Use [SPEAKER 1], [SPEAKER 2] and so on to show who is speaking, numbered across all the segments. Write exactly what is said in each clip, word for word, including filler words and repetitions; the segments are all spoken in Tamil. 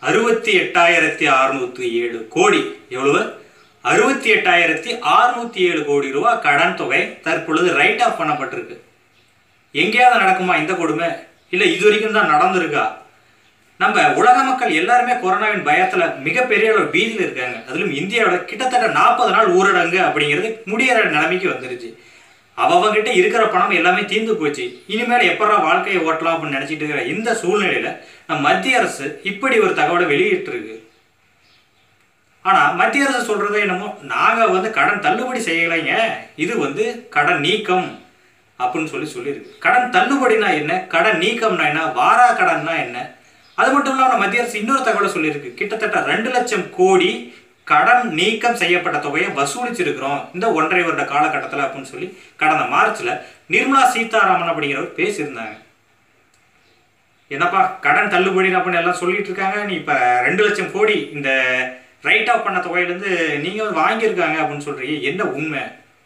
[SPEAKER 1] அறுபத்தி எட்டாயிரத்தி அறுநூத்தி ஏழு கோடி எவ்வளவு அறுபத்தி எட்டாயிரத்தி அறுநூத்தி ஏழு கோடி ரூபாய் கடன் தொகை தற்பொழுது ரைட் ஆஃப் பண்ணப்பட்டிருக்கு. எங்கேயாவது நடக்குமா இந்த கொடுமை? இல்லை இது வரைக்கும் தான் நடந்திருக்கா? நம்ம உலக மக்கள் எல்லாருமே கொரோனாவின் பயத்துல மிகப்பெரிய அளவு பீதியில் இருக்காங்க. அதிலும் இந்தியாவோட கிட்டத்தட்ட நாற்பது நாள் ஊரடங்கு அப்படிங்கிறது முடிகிற நிலைமைக்கு வந்துருச்சு. அவங்ககிட்ட இருக்கிற பணம் எல்லாமே தீர்ந்து போச்சு. இனிமேல் எப்படா வாழ்க்கையை ஓட்டலாம் அப்படின்னு நினைச்சிட்டு இருக்கிற இந்த சூழ்நிலையில நம்ம மத்திய அரசு இப்படி ஒரு தகவலை வெளியிட்டு இருக்கு. ஆனா மத்திய அரசு சொல்றது என்னமோ நாங்க வந்து கடன் தள்ளுபடி செய்யலைங்க, இது வந்து கடன் நீக்கம் அப்படின்னு சொல்லி சொல்லியிருக்கு. கடன் தள்ளுபடினா என்ன, கடன் நீக்கம்னா என்ன, வாரா கடன்னா என்ன? அது மட்டும் இல்லாம மத்திய அரசு இன்னொரு தகவலை சொல்லியிருக்கு. கிட்டத்தட்ட ரெண்டு லட்சம் கோடி கடன் நீக்கம் செய்யப்பட்ட தொகையை வசூலிச்சிருக்கிறோம் இந்த ஒன்றரை வருட காலகட்டத்தில் அப்படின்னு சொல்லி கடந்த மார்ச்ல நிர்மலா சீதாராமன் அப்படிங்கிறவர் பேசியிருந்தாங்க. என்னப்பா கடன் தள்ளுபடி அப்படின்னு எல்லாம் சொல்லிட்டு இருக்காங்க, நீ இப்ப ரெண்டு லட்சம் கோடி இந்த ரைட் ஆஃப் பண்ண தொகையிலேருந்து நீங்க வந்து வாங்கியிருக்காங்க அப்படின்னு சொல்றீங்க, என்ன உண்மை?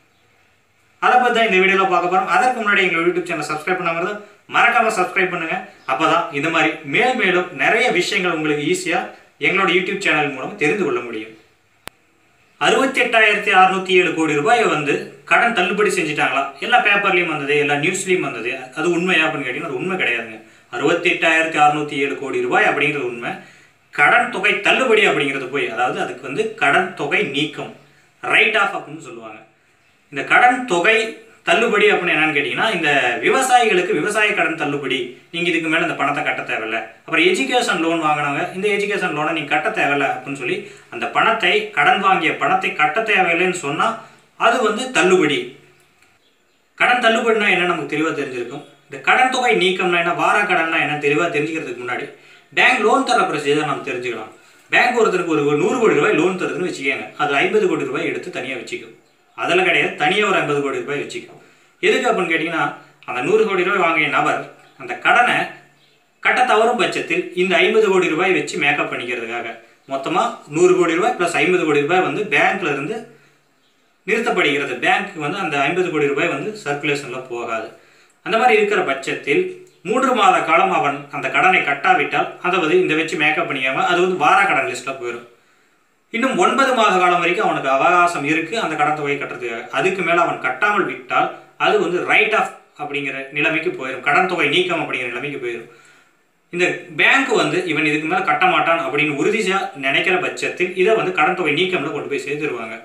[SPEAKER 1] அதை பற்றி தான் இந்த வீடியோவில் பார்க்க போகிறோம். அதற்கு முன்னாடி எங்களோட யூடியூப் சேனல் சப்ஸ்கிரைப் பண்ணாமல் மறக்காம சப்ஸ்கிரைப் பண்ணுங்க. அப்போதான் இந்த மாதிரி மேல் மேலும் நிறைய விஷயங்கள் உங்களுக்கு ஈஸியாக எங்களோட யூடியூப் சேனல் மூலம் தெரிந்து கொள்ள முடியும். அறுபத்தி எட்டாயிரத்தி அறுநூத்தி ஏழு கோடி ரூபாயை வந்து கடன் தள்ளுபடி செஞ்சுட்டாங்களா? எல்லா பேப்பர்லையும் வந்தது, எல்லா நியூஸ்லையும் வந்தது. அது உண்மையா அப்படின்னு கேட்டீங்கன்னா அது உண்மை கிடையாதுங்க. அறுபத்தி எட்டாயிரத்தி அறுநூத்தி ஏழு கோடி ரூபாய் அப்படிங்கிறது உண்மை. கடன் தொகை தள்ளுபடி அப்படிங்கிறது போய், அதாவது அதுக்கு வந்து கடன் தொகை நீக்கம், ரைட் ஆஃப் அப்படின்னு சொல்லுவாங்க. இந்த கடன் தொகை தள்ளுபடி அப்படின்னு என்னன்னு கேட்டீங்கன்னா, இந்த விவசாயிகளுக்கு விவசாய கடன் தள்ளுபடி, நீங்க இதுக்கு மேல இந்த பணத்தை கட்ட தேவையில்லை. அப்புறம் எஜுகேஷன் லோன் வாங்கினவங்க இந்த எஜுகேஷன் லோனை நீங்க கட்ட தேவையில்லை அப்படின்னு சொல்லி அந்த பணத்தை, கடன் வாங்கிய பணத்தை கட்ட தேவையில்லைன்னு சொன்னா அது வந்து தள்ளுபடி. கடன் தள்ளுபடினா என்ன நமக்கு தெளிவா தெரிஞ்சிருக்கும். இந்த கடன் தொகை நீக்கம்னா என்ன, வார கடன்னா என்ன தெளிவா தெரிஞ்சுக்கிறதுக்கு முன்னாடி பேங்க் லோன் தர ப்ரொசீஜர் நம்ம தெரிஞ்சுக்கலாம். பேங்க் ஒருத்தருக்கு ஒரு நூறு கோடி ரூபாய் லோன் தருதுன்னு வச்சுக்கோங்க, அது ஐம்பது கோடி ரூபாய் எடுத்து தனியாக வச்சுக்கும். அதில் கிடையாது, தனியாக ஒரு ஐம்பது கோடி ரூபாய் வச்சுக்கும். எதுக்கு அப்படின்னு கேட்டிங்கன்னா, அந்த நூறு கோடி ரூபாய் வாங்கிய நபர் அந்த கடனை கட்ட தவறும் பட்சத்தில் இந்த ஐம்பது கோடி ரூபாய் வச்சு மேக்கப் பண்ணிக்கிறதுக்காக மொத்தமாக நூறு கோடி ரூபாய் ப்ளஸ் ஐம்பது கோடி ரூபாய் வந்து பேங்க்ல இருந்து நிறுத்தப்படுகிறது. பேங்க்கு வந்து அந்த ஐம்பது கோடி ரூபாய் வந்து சர்க்குலேஷனில் போகாது. அந்த மாதிரி இருக்கிற பட்சத்தில் மூன்று மாத காலம் அவன் அந்த கடனை கட்டாவிட்டால் அதை வந்து இந்த வச்சு மேக்கப் பண்ணிக்காமல் அது வந்து வார கடன் லிஸ்ட்டில் போயிடும். இன்னும் ஒன்பது மாத காலம் வரைக்கும் அவனுக்கு அவகாசம் இருக்குது அந்த கடன் தொகையை கட்டுறதுக்காக. அதுக்கு மேலே அவன் கட்டாமல் விட்டால் அது வந்து ரைட் ஆஃப் அப்படிங்கிற நிலைமைக்கு போயிடும், கடன் தொகை நீக்கம் அப்படிங்கிற நிலைமைக்கு போயிடும். இந்த பேங்க் வந்து இவன் இதுக்கு மேலே கட்ட மாட்டான் அப்படின்னு உறுதியாக நினைக்கிற பட்சத்தில் இதை வந்து கடன் தொகை நீக்கம்ல கொண்டு போய் சேர்த்துருவாங்க.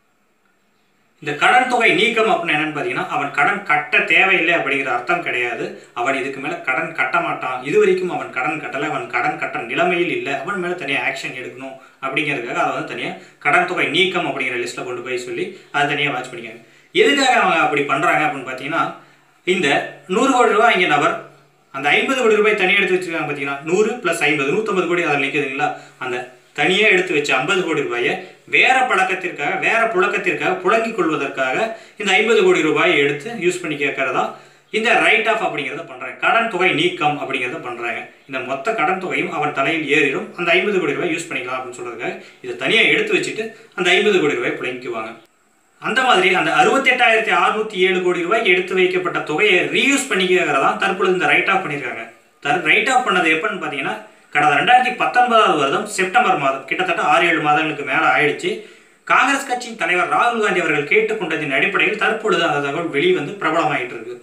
[SPEAKER 1] இந்த கடன் தொகை நீக்கம் அப்படின்னு என்னன்னு பார்த்தீங்கன்னா, அவன் கடன் கட்ட தேவையில்லை அப்படிங்கிற அர்த்தம் கிடையாது. அவன் இதுக்கு மேலே கடன் கட்ட மாட்டான், இது வரைக்கும் அவன் கடன் கட்டலை, அவன் கடன் கட்ட நிலைமையில் இல்லை, அவன் மேலே தனியாக ஆக்ஷன் எடுக்கணும் அப்படிங்கிறதுக்காக அதை வந்து தனியாக கடன் தொகை நீக்கம் அப்படிங்கிற லிஸ்ட்டில் கொண்டு போய் சொல்லி அதை தனியாக வாட்ச் பண்ணிக்காங்க. எதுக்காக அவங்க அப்படி பண்ணுறாங்க அப்படின்னு பார்த்தீங்கன்னா, இந்த நூறு கோடி ரூபாய் இங்கே நபர் அந்த ஐம்பது கோடி ரூபாய் தனியாக எடுத்து வச்சுருக்காங்க. பார்த்தீங்கன்னா நூறு ப்ளஸ் ஐம்பது நூற்றம்பது கோடி அதில் நிற்குதுங்களா, அந்த தனியாக எடுத்து வச்சு ஐம்பது கோடி ரூபாயை வேற பழக்கத்திற்காக வேற புழக்கத்திற்காக புழங்கிக் கொள்வதற்காக இந்த ஐம்பது கோடி ரூபாயை எடுத்து யூஸ் பண்ணி கேட்கறதா இந்த ரைட் ஆஃப் அப்படிங்கிறத பண்றாங்க. கடன் தொகை நீக்கம் அப்படிங்கிறத பண்றாங்க. இந்த மொத்த கடன் தொகையும் அவன் தலையில் ஏறிடும், அந்த ஐம்பது கோடி ரூபாய் யூஸ் பண்ணிக்கலாம் அப்படின்னு சொல்றதுக்காக இதை தனியாக எடுத்து வச்சுட்டு அந்த ஐம்பது கோடி ரூபாய் புழங்கிக்குவாங்க. அந்த மாதிரி அந்த அறுபத்தி எட்டாயிரத்தி அறுநூத்தி ஏழு கோடி ரூபாய் எடுத்து வைக்கப்பட்ட தொகையை ரீயூஸ் பண்ணிக்கிறதா தற்பொழுது இந்த ரைட் ஆஃப் பண்ணியிருக்காங்க. ரைட் ஆஃப் பண்ணது எப்பன்னு பார்த்தீங்கன்னா, கடந்த ரெண்டாயிரத்தி பத்தொன்பதாவது வருடம் செப்டம்பர் மாதம், கிட்டத்தட்ட ஆறு ஏழு மாதங்களுக்கு மேலே ஆயிடுச்சு. காங்கிரஸ் கட்சியின் தலைவர் ராகுல் காந்தி அவர்கள் கேட்டுக்கொண்டதின் அடிப்படையில் தற்பொழுது அந்த தகவல் வெளிவந்து பிரபலமாயிட்டு இருக்கு.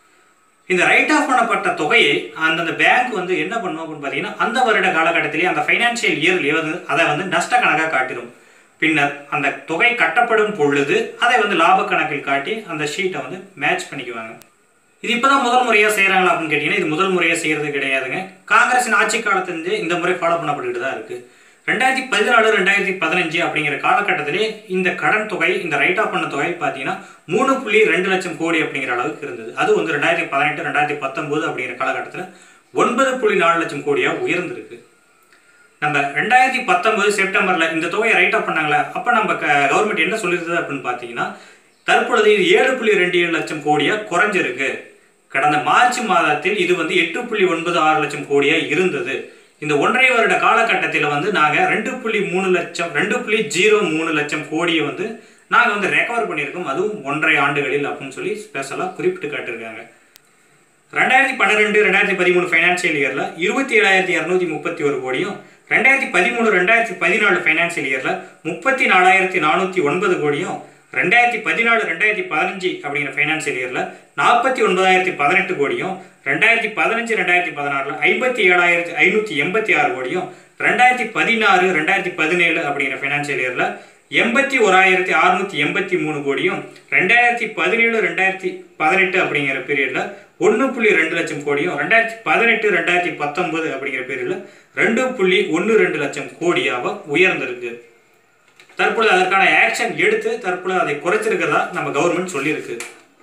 [SPEAKER 1] இந்த ரைட் ஆஃப் பண்ணப்பட்ட தொகையை அந்தந்த பேங்க் வந்து என்ன பண்ணும் அப்படின்னு பார்த்தீங்கன்னா, அந்த வருட காலகட்டத்திலேயே அந்த ஃபைனான்சியல் இயர்லேயே வந்து அதை வந்து நஷ்ட கணக்காக காட்டிடும். பின்னர் அந்த தொகை கட்டப்படும் பொழுது அதை வந்து லாப கணக்கில் காட்டி அந்த ஷீட்டை வந்து மேட்ச் பண்ணிக்குவாங்க. இது இப்போதான் முதல் முறையாக செய்கிறாங்களா அப்படின்னு கேட்டிங்கன்னா, இது முதல் முறையாக செய்கிறது கிடையாதுங்க. காங்கிரஸின் ஆட்சி காலத்திலிருந்து இந்த முறை ஃபாலோ பண்ணப்பட்டுக்கிட்டு தான் இருக்குது. ரெண்டாயிரத்தி பதினாலு ரெண்டாயிரத்தி பதினஞ்சு அப்படிங்கிற காலகட்டத்திலே இந்த கடன் தொகை, இந்த ரைட் ஆஃப் பண்ண தொகை பார்த்தீங்கன்னா மூணு புள்ளி ரெண்டு லட்சம் கோடி அப்படிங்கிற அளவுக்கு இருந்தது. அது வந்து ரெண்டாயிரத்தி பதினெட்டு ரெண்டாயிரத்தி பத்தொன்பது அப்படிங்கிற காலகட்டத்தில் ஒன்பது புள்ளி நாலு லட்சம் கோடியாக உயர்ந்திருக்கு. நம்ம ரெண்டாயிரத்தி பத்தொன்பது செப்டம்பரில் இந்த தொகையை ரைட் ஆஃப் பண்ணாங்களே, அப்போ நம்ம கவர்மெண்ட் என்ன சொல்லியிருந்தது அப்படின்னு பார்த்தீங்கன்னா, தற்பொழுது இது ஏழு புள்ளி ரெண்டு ஏழு லட்சம் கோடியாக குறைஞ்சிருக்கு. கடந்த மார்ச் மாதத்தில் இது வந்து எட்டு புள்ளி ஒன்பது ஆறு லட்சம் கோடியாக இருந்தது. இந்த ஒன்றரை வருட காலகட்டத்தில் வந்து நாங்கள் ரெண்டு புள்ளி மூணு லட்சம் ரெண்டு புள்ளி ஜீரோ மூணு லட்சம் கோடியை வந்து நாங்கள் வந்து ரெக்கவர் பண்ணியிருக்கோம், அதுவும் ஒன்றரை ஆண்டுகளில் அப்படின்னு சொல்லி ஸ்பெஷலாக குறிப்பிட்டு காட்டியிருக்காங்க. ரெண்டாயிரத்தி பன்னிரெண்டு ரெண்டாயிரத்தி பதிமூணு ஃபைனான்சியல் இயரில் இருபத்தி ஏழாயிரத்தி இரநூத்தி முப்பத்தி ஒரு கோடியும், ரெண்டாயிரத்தி பதிமூணு ரெண்டாயிரத்தி பதினாலு ஃபைனான்சியல் இயரில் முப்பத்தி நாலாயிரத்தி நானூற்றி ஒன்பது கோடியும், ரெண்டாயிரத்தி பதினாலு ரெண்டாயிரத்தி பதினஞ்சு அப்படிங்கிற ஃபைனான்சியல் இயரில் நாற்பத்தி ஒன்பதாயிரத்தி பதினெட்டு கோடியும், ரெண்டாயிரத்தி பதினஞ்சு ரெண்டாயிரத்தி பதினாறில் ஐம்பத்தி ஏழாயிரத்தி ஐநூற்றி எண்பத்தி ஆறு கோடியும், ரெண்டாயிரத்தி பதினாறு ரெண்டாயிரத்தி பதினேழு அப்படிங்கிற ஃபைனான்சியல் இயரில் எண்பத்தி ஓராயிரத்தி அறுநூற்றி எண்பத்தி மூணு கோடியும், ரெண்டாயிரத்தி பதினேழு ரெண்டாயிரத்தி பதினெட்டு அப்படிங்கிற பீரியடில் ஒன்று புள்ளி ரெண்டு லட்சம் கோடியும், ரெண்டாயிரத்தி பதினெட்டு ரெண்டாயிரத்தி பத்தொன்பது அப்படிங்கிற பீரியடில் ரெண்டு புள்ளி ஒன்று ரெண்டு லட்சம் கோடியாக உயர்ந்திருக்கு. தற்பொழுது அதற்கான ஆக்ஷன் எடுத்து தற்பொழுது அதை குறைச்சிருக்கிறதா நம்ம கவர்மெண்ட் சொல்லியிருக்கு.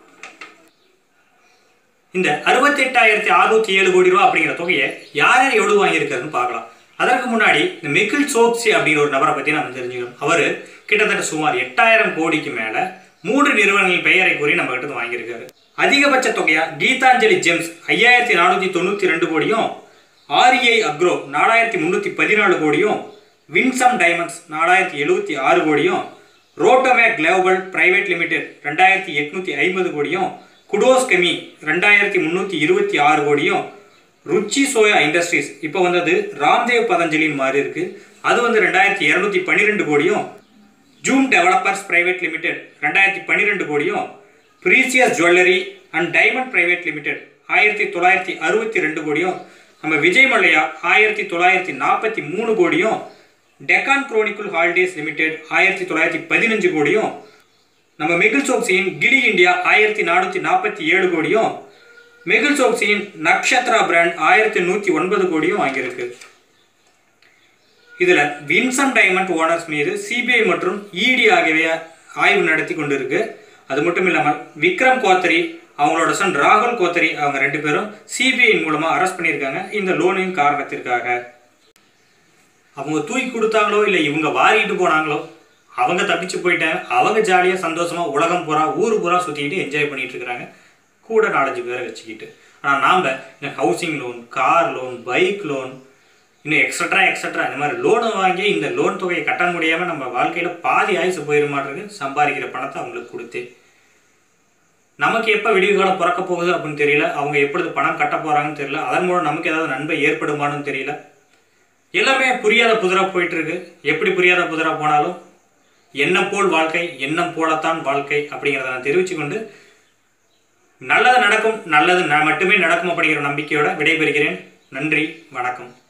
[SPEAKER 1] இந்த அறுபத்தி எட்டாயிரத்தி அறுநூத்தி ஏழு கோடி ரூபா அப்படிங்கிற தொகையை யார் யார் எவ்வளவு வாங்கியிருக்காருன்னு பார்க்கலாம். அதற்கு முன்னாடி இந்த மெகுல் சோக்சி அப்படிங்கிற ஒரு நபரை பற்றி நம்ம தெரிஞ்சுக்கணும். அவர் கிட்டத்தட்ட சுமார் எட்டாயிரம் கோடிக்கு மேல மூன்று நிறுவனங்களின் பெயரை கூறி நம்ம கிட்ட வாங்கியிருக்காரு. அதிகபட்ச தொகையா கீதாஞ்சலி ஜெம்ஸ் ஐயாயிரத்தி நானூற்றி தொண்ணூற்றி ரெண்டு கோடியும், ஆர்இஐ அக்ரோ நாலாயிரத்தி முன்னூற்றி பதினாலு கோடியும், வின்சம் டைமண்ட்ஸ் நாலாயிரத்தி எழுபத்தி ஆறு கோடியும், ரோட்டோமேக் கிளோபல் பிரைவேட் லிமிடெட் ரெண்டாயிரத்தி எட்நூற்றி ஐம்பது கோடியும், குடோஸ் கெமி ரெண்டாயிரத்தி முன்னூற்றி இருபத்தி ஆறு கோடியும், ருச்சி சோயா இண்டஸ்ட்ரீஸ் இப்போ வந்தது ராம்தேவ் பதஞ்சலின் மாதிரி இருக்கு, அது வந்து ரெண்டாயிரத்தி இரநூத்தி பன்னிரெண்டு கோடியும், ஜூம் டெவலப்பர்ஸ் பிரைவேட் லிமிடெட் ரெண்டாயிரத்தி பன்னிரெண்டு கோடியும், precious jewellery and diamond private limited ஆயிரத்தி தொள்ளாயிரத்தி அறுபத்தி ரெண்டு கோடியும், நம்ம விஜய் மல்லையா ஆயிரத்தி தொள்ளாயிரத்தி நாற்பத்தி மூணு கோடியும், டெக்கான் குரோனிக்கல் ஹாலிடேஸ் லிமிடெட் ஆயிரத்தி தொள்ளாயிரத்தி பதினஞ்சு கோடியும், நம்ம மெகுல் சோக்சியின் கிலி இந்தியா ஆயிரத்தி நானூற்றி நாற்பத்தி ஏழு கோடியும், மெகுல் சோக்சியின் நக்ஷத்ரா பிராண்ட் ஆயிரத்தி நூற்றி ஒன்பது கோடியும் வாங்கியிருக்கு. இதில் வின்சம் டைமண்ட் ஓனர்ஸ் மீது சிபிஐ மற்றும் இடி ஆகியவை ஆய்வு நடத்தி கொண்டு இருக்கு. அது மட்டும் இல்லாமல் விக்ரம் கோத்தரி அவங்களோட சன் ராகுல் கோத்தரி அவங்க ரெண்டு பேரும் சிபிஐ மூலமாக அரெஸ்ட் பண்ணியிருக்காங்க இந்த லோனின் காரணத்திற்காக. அவங்க தூக்கி கொடுத்தாங்களோ இல்லை இவங்க வாரிட்டு போனாங்களோ அவங்க தப்பிச்சு போயிட்டாங்க. அவங்க ஜாலியாக சந்தோஷமாக உலகம் பூரா ஊர் பூரா சுற்றிக்கிட்டு என்ஜாய் பண்ணிட்டு இருக்கிறாங்க கூட நாலஞ்சு பேரை வச்சுக்கிட்டு. ஆனால் நாம் இந்த housing loan, car loan, bike loan, இன்னும் எக்ஸட்ரா எக்ஸட்ரா இந்த மாதிரி லோனை வாங்கி இந்த லோன் தொகையை கட்ட முடியாமல் நம்ம வாழ்க்கையில் பாதி ஆயுசு போயிட மாட்டேங்குது. சம்பாதிக்கிற பணத்தை அவங்களுக்கு கொடுத்து நமக்கு எப்போ விடிவு காலம் பிறக்க போகுது அப்படின்னு தெரியல, அவங்க எப்பொழுது பணம் கட்ட போகிறாங்கன்னு தெரியல, அதன் மூலம் நமக்கு ஏதாவது நன்மை ஏற்படுமான்னு தெரியல. எல்லாமே புரியாத புதிராக போயிட்டு இருக்கு. எப்படி புரியாத புதிராக போனாலும் எண்ணம் போல் வாழ்க்கை, எண்ணம் போலத்தான் வாழ்க்கை அப்படிங்கிறத நான் தெரிவித்து கொண்டு நல்லது நடக்கும், நல்லது மட்டுமே நடக்கும் அப்படிங்கிற நம்பிக்கையோட விடைபெறுகிறேன். நன்றி, வணக்கம்.